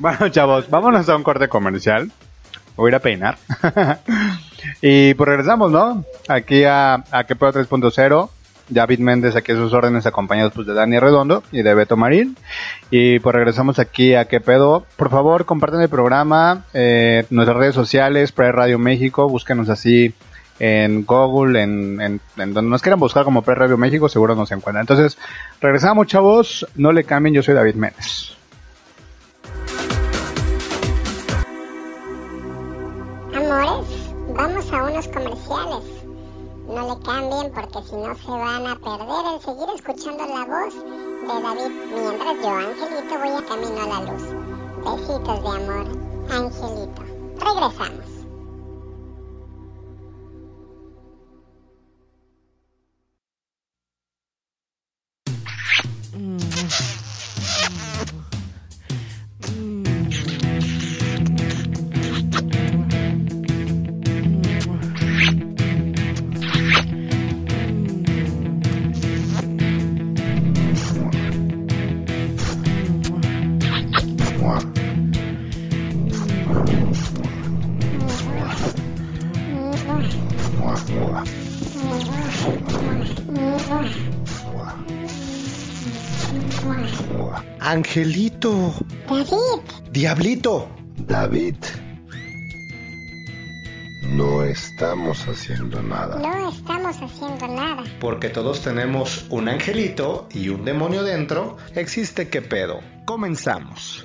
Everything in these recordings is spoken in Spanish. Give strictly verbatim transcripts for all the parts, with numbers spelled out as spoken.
Bueno, chavos, vámonos a un corte comercial. Voy a ir a peinar. Y pues regresamos, ¿no? Aquí a, a Que Pedo tres punto cero. David Méndez aquí a sus órdenes, acompañados pues de Dani Redondo y de Beto Marín. Y pues regresamos aquí a Que Pedo. Por favor, compartan el programa, eh, nuestras redes sociales, Pride Radio México, búsquenos así en Google, en, en, en donde nos quieran buscar como Pride Radio México, seguro nos encuentran. Entonces, regresamos, chavos, no le cambien, yo soy David Méndez. Amores, vamos a unos comerciales. No le cambien porque si no se van a perder el seguir escuchando la voz de David mientras yo, Angelito, voy a camino a la luz. Besitos de amor, Angelito. Regresamos. Angelito. David. Diablito. David. No estamos haciendo nada. No estamos haciendo nada. Porque todos tenemos un angelito y un demonio dentro. Existe Que Pedo. Comenzamos.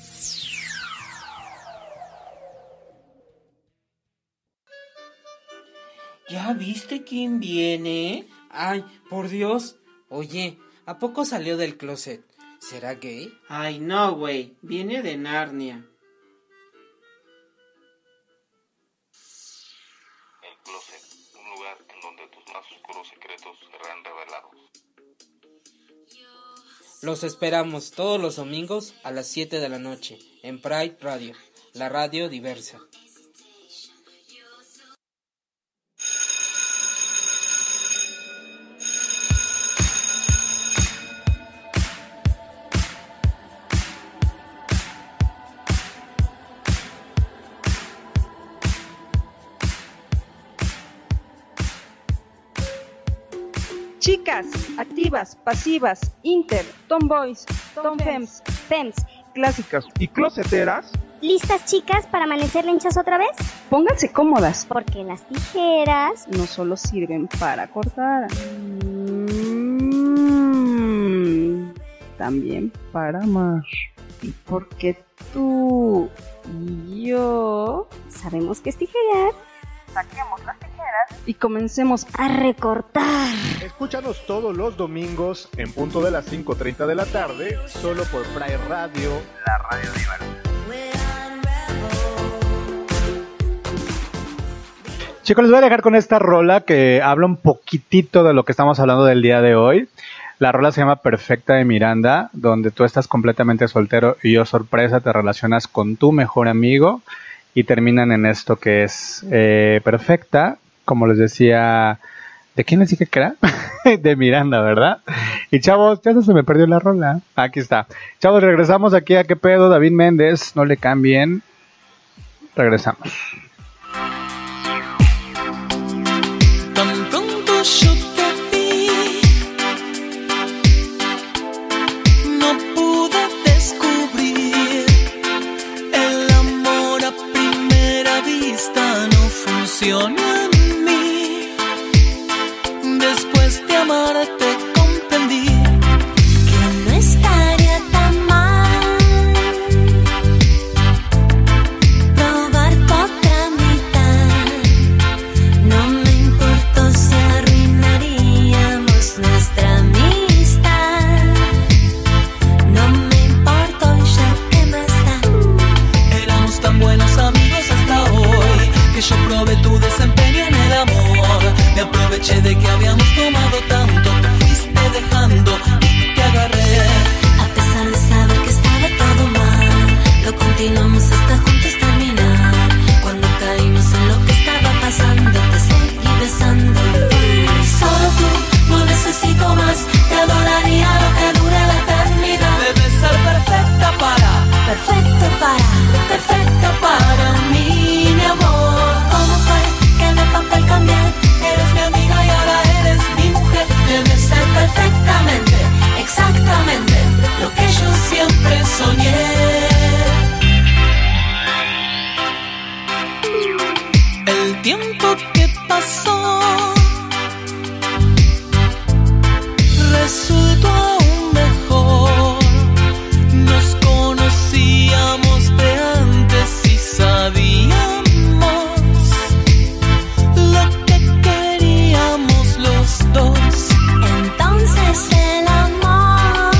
¿Ya viste quién viene? Ay, por Dios. Oye, ¿a poco salió del closet? ¿Será gay? Ay, no, güey. Viene de Narnia. El closet, un lugar en donde tus más oscuros secretos serán revelados. Los esperamos todos los domingos a las siete de la noche en Pride Radio, la radio diversa. Chicas, activas, pasivas, inter, tomboys, tomfems, fems, clásicas y closeteras. ¿Listas, chicas, para amanecer lenchas otra vez? Pónganse cómodas, porque las tijeras no solo sirven para cortar, mm, también para amar. Y porque tú y yo sabemos que es tijerear, saquemos las tijeras y comencemos a recortar. Escúchanos todos los domingos en punto de las cinco treinta de la tarde, solo por Pride Radio, la radio diversa. Chicos, les voy a dejar con esta rola que habla un poquitito de lo que estamos hablando del día de hoy. La rola se llama Perfecta de Miranda, donde tú estás completamente soltero y yo, sorpresa, te relacionas con tu mejor amigo y terminan en esto que es eh, Perfecta, como les decía. ¿De quién les dije que era? De Miranda, ¿verdad? Y chavos, ya se me perdió la rola. Aquí está. Chavos, regresamos aquí a Que Pedo, David Méndez, no le cambien. Regresamos. Tan pronto yo te vi, no pude descubrir el amor a primera vista, no funciona en mí. Después de amarte comprendí que no estaría tan mal probar otra mitad. No me importó si arruinaríamos nuestra amistad. No me importó ya que más da. Éramos tan buenos amigos hasta hoy que yo probé tu desempeño en el amor. Me aproveché de que habíamos tomado tanto, te fuiste dejando y te agarré. A pesar de saber que estaba todo mal, lo continuamos hasta juntos terminar. Cuando caímos en lo que estaba pasando, te seguí besando y fui. Solo tú, no necesito más, te adoraría lo que dure la eternidad. Debes ser perfecta para, perfecto para soñé. El tiempo que pasó resultó aún mejor. Nos conocíamos de antes y sabíamos lo que queríamos los dos. Entonces el amor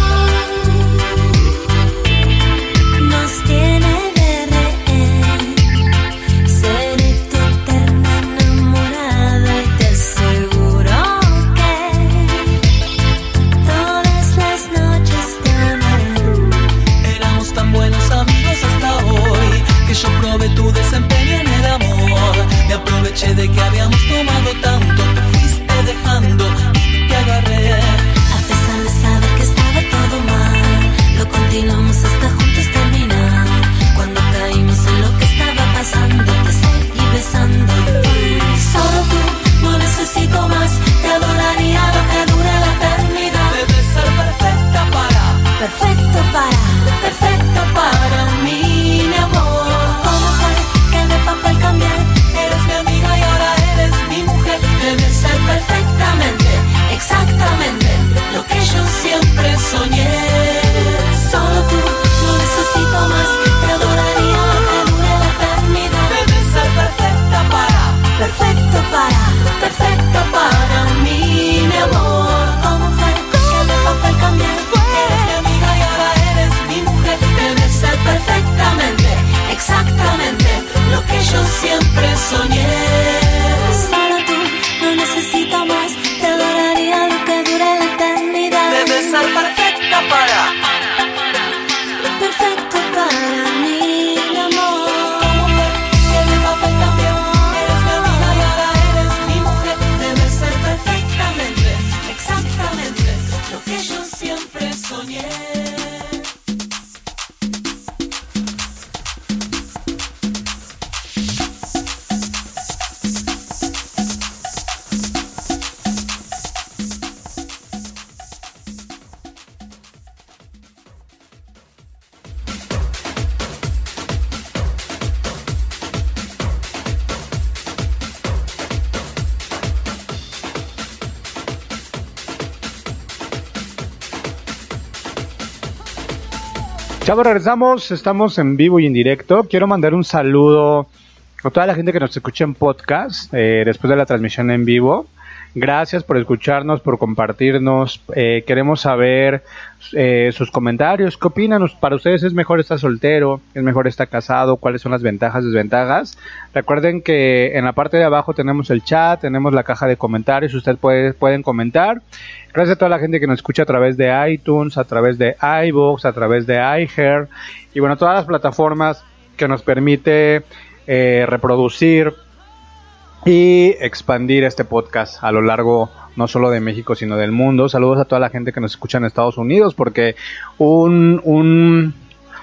nos tiene de rehén. Seré tu eterna enamorada y te aseguro que todas las noches te amaré. Éramos tan buenos amigos hasta hoy que yo probé tu desempeño en el amor. Me aproveché de que habíamos tomado tanto, te fuiste dejando y te agarré. A pesar de saber que estaba todo mal, lo continuamos hasta juntos terminar. Cuando caímos en lo que estaba pasando, te seguí besando. Solo tú, no necesito más, te adoraría lo que dure la eternidad. Debes ser perfecta para, perfecto para, perfecto para mí, mi amor. ¿Cómo fue que de papel cambié? Eres mi amiga y ahora eres mi mujer. Debes ser perfectamente, exactamente lo que yo siempre soñé. Solo tú, no necesito más, te adoraría lo que dure la eternidad. Debes ser perfecta para, perfecto para, perfecto para mí, mi amor. ¿Cómo fue que de papel cambié? Eres mi amiga y ahora eres mi mujer. Debes ser perfectamente, exactamente lo que yo siempre soñé. Solo tú, no necesito más, te adoraría lo que dure la eternidad. Debes ser perfecta para, perfecto para mí, mi amor. ¿Cómo fue que de papel cambió? Eres mi amiga y ahora eres mi mujer. Debes ser perfectamente, exactamente lo que yo siempre soñé. Chavos, regresamos, estamos en vivo y en directo. Quiero mandar un saludo a toda la gente que nos escucha en podcast eh, después de la transmisión en vivo. Gracias por escucharnos, por compartirnos. Eh, queremos saber eh, sus comentarios. ¿Qué opinan? ¿Para ustedes es mejor estar soltero? ¿Es mejor estar casado? ¿Cuáles son las ventajas, desventajas? Recuerden que en la parte de abajo tenemos el chat, tenemos la caja de comentarios. Ustedes puede, pueden comentar. Gracias a toda la gente que nos escucha a través de iTunes, a través de iVoox, a través de iHeart. Y bueno, todas las plataformas que nos permite eh, reproducir y expandir este podcast a lo largo no solo de México sino del mundo. Saludos a toda la gente que nos escucha en Estados Unidos, porque un un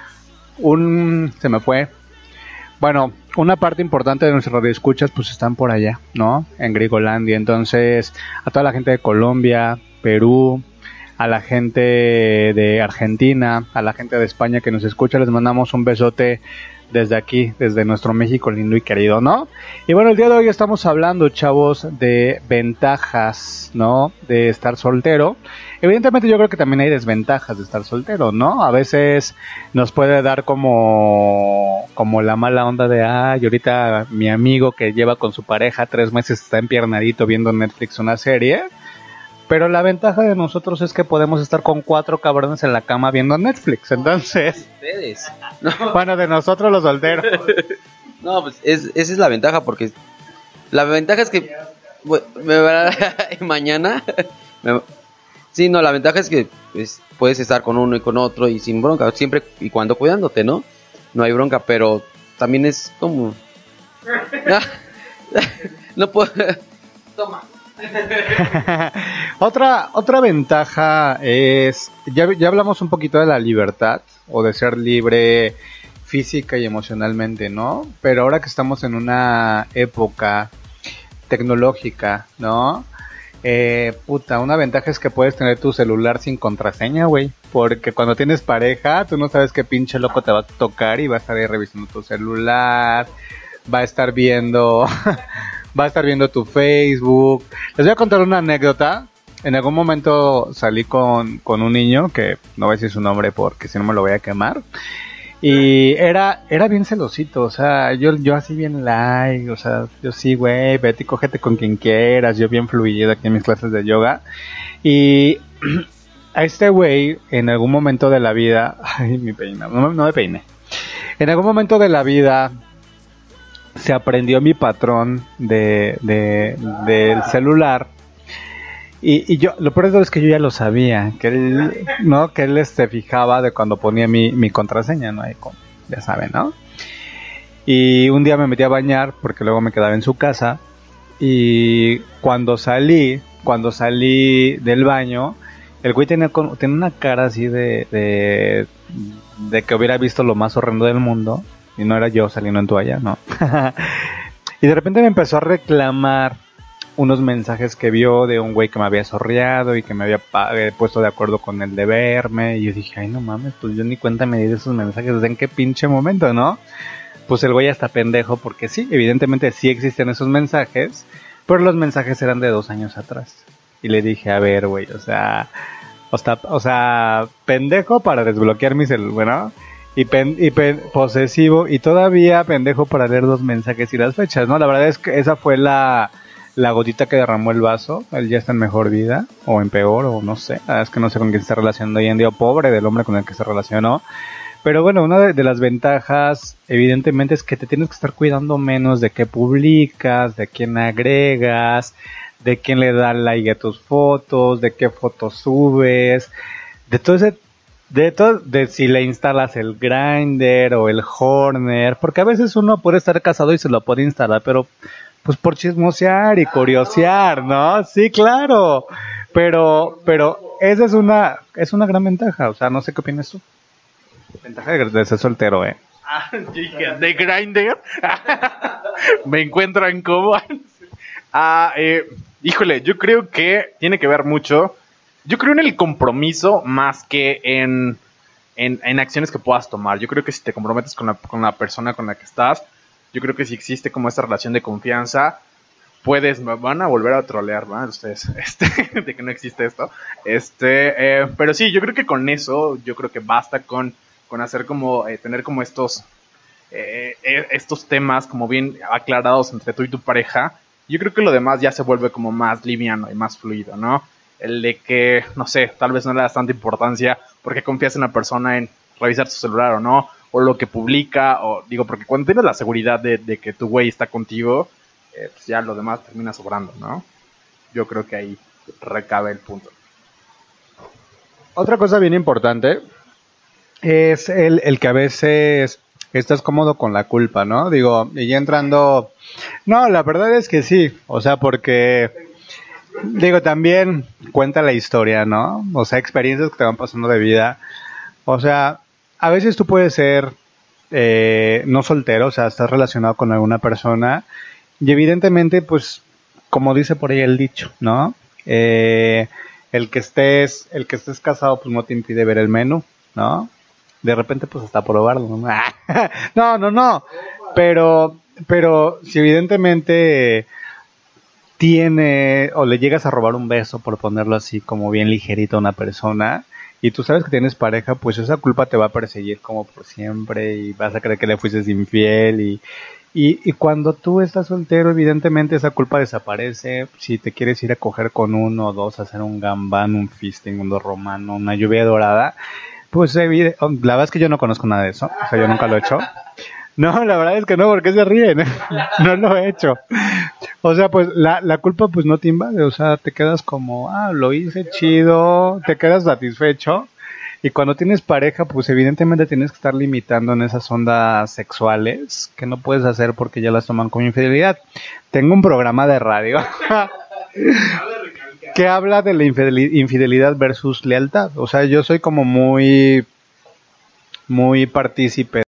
un se me fue bueno una parte importante de nuestros radioescuchas pues están por allá, ¿no? En Grigolandia. Entonces a toda la gente de Colombia, Perú, a la gente de Argentina, a la gente de España que nos escucha, les mandamos un besote desde aquí, desde nuestro México lindo y querido, ¿no? Y bueno, el día de hoy estamos hablando, chavos, de ventajas, ¿no? De estar soltero. Evidentemente yo creo que también hay desventajas de estar soltero, ¿no? A veces nos puede dar como, como la mala onda de, ay, ahorita mi amigo que lleva con su pareja tres meses está empiernadito viendo en Netflix una serie. Pero la ventaja de nosotros es que podemos estar con cuatro cabrones en la cama viendo Netflix. Entonces, ustedes. No. Bueno, de nosotros los solteros. No, pues es, esa es la ventaja, porque la ventaja es que bueno, me van a, mañana. Me, sí, no, la ventaja es que pues, puedes estar con uno y con otro y sin bronca, siempre y cuando cuidándote, ¿no? No hay bronca, pero también es como no, no puedo. Toma. otra otra ventaja es, ya, ya hablamos un poquito de la libertad o de ser libre física y emocionalmente, ¿no? Pero ahora que estamos en una época tecnológica, ¿no? Eh, puta, una ventaja es que puedes tener tu celular sin contraseña, güey. Porque cuando tienes pareja, tú no sabes qué pinche loco te va a tocar y va a estar ahí revisando tu celular, va a estar viendo, va a estar viendo tu Facebook. Les voy a contar una anécdota. En algún momento salí con, con un niño, que no voy a decir su nombre porque si no me lo voy a quemar. Y era, era bien celosito, o sea, yo, yo así bien like, o sea, yo sí, güey, vete y cógete con quien quieras, yo bien fluido aquí en mis clases de yoga. Y a este güey, en algún momento de la vida, ay, mi peina, no, no me peiné. En algún momento de la vida se aprendió mi patrón de, de, del celular. Y, y yo, lo peor de todo es que yo ya lo sabía, que él, ¿no? Que él se fijaba de cuando ponía mi, mi contraseña, ¿no? Ahí como, ya saben, ¿no? Y un día me metí a bañar, porque luego me quedaba en su casa, y cuando salí, cuando salí del baño, el güey tenía, tenía una cara así de, de, de que hubiera visto lo más horrendo del mundo, y no era yo saliendo en toalla, ¿no? Y de repente me empezó a reclamar unos mensajes que vio de un güey que me había sorreado y que me había eh, puesto de acuerdo con el de verme. Y yo dije, ay, no mames, pues yo ni cuenta me di de esos mensajes. ¿En qué pinche momento, no? Pues el güey hasta pendejo, porque sí, evidentemente sí existen esos mensajes, pero los mensajes eran de dos años atrás. Y le dije, a ver, güey, o sea, o sea, o sea, pendejo para desbloquear mi celular, ¿no? Y, pen, y pen, posesivo, y todavía pendejo para leer los mensajes y las fechas, ¿no? La verdad es que esa fue la... la gotita que derramó el vaso. Él ya está en mejor vida, o en peor, o no sé, es que no sé con quién se está relacionando hoy en día, pobre del hombre con el que se relacionó. Pero bueno, una de, de las ventajas evidentemente es que te tienes que estar cuidando menos de qué publicas, de quién agregas, de quién le da like a tus fotos, de qué fotos subes, de todo ese, de todo, de si le instalas el Grindr o el Horner, porque a veces uno puede estar casado y se lo puede instalar, pero pues por chismosear y curiosear, ¿no? Sí, claro. Pero, pero esa es una, es una gran ventaja. O sea, no sé qué opinas tú. Ventaja de, de ser soltero, ¿eh? Ah, dije, de Grindr. Me encuentro en Cobo. Ah, eh, híjole, yo creo que tiene que ver mucho. Yo creo en el compromiso más que en, en, en acciones que puedas tomar. Yo creo que si te comprometes con la, con la persona con la que estás, yo creo que si existe como esta relación de confianza, puedes, me van a volver a trolear, ¿verdad? Ustedes, este, de que no existe esto. Este, eh, pero sí, yo creo que con eso, yo creo que basta con, con hacer como, eh, tener como estos, eh, eh, estos temas como bien aclarados entre tú y tu pareja. Yo creo que lo demás ya se vuelve como más liviano y más fluido, ¿no? El de que, no sé, tal vez no le das tanta importancia porque confías en una persona en revisar su celular o no, o lo que publica, o digo, porque cuando tienes la seguridad de, de que tu güey está contigo, eh, pues ya lo demás termina sobrando, ¿no? Yo creo que ahí recabe el punto. Otra cosa bien importante es el, el que a veces estás cómodo con la culpa, ¿no? Digo, y ya entrando... No, la verdad es que sí, o sea, porque... Digo, también cuenta la historia, ¿no? O sea, experiencias que te van pasando de vida. O sea, a veces tú puedes ser eh, no soltero, o sea, estás relacionado con alguna persona y evidentemente, pues, como dice por ahí el dicho, ¿no? Eh, el que estés, el que estés casado, pues no te impide ver el menú, ¿no? De repente, pues hasta probarlo, ¿no? No, no, no. Pero, pero si evidentemente tiene o le llegas a robar un beso, por ponerlo así como bien ligerito a una persona, y tú sabes que tienes pareja, pues esa culpa te va a perseguir como por siempre y vas a creer que le fuiste infiel y, y, y cuando tú estás soltero, evidentemente esa culpa desaparece. Si te quieres ir a coger con uno o dos, hacer un gambán, un fisting, un dos romano, una lluvia dorada, pues evidente, la verdad es que yo no conozco nada de eso, o sea, yo nunca lo he hecho. No, la verdad es que no, porque se ríen, no lo he hecho. O sea, pues la, la culpa pues no te invade, o sea, te quedas como, ah, lo hice chido, te quedas satisfecho. Y cuando tienes pareja, pues evidentemente tienes que estar limitando en esas ondas sexuales que no puedes hacer porque ya las toman como infidelidad. Tengo un programa de radio que habla de la infidelidad versus lealtad. O sea, yo soy como muy, muy partícipe